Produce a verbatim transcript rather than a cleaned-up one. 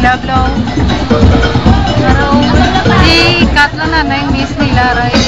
Love, love. Pero, di cut lang na na yung miss nila, right?